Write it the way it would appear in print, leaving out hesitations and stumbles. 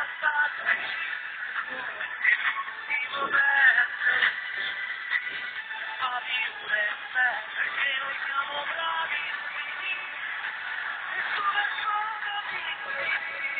l'ultimo verso, fa di perché noi siamo bravi.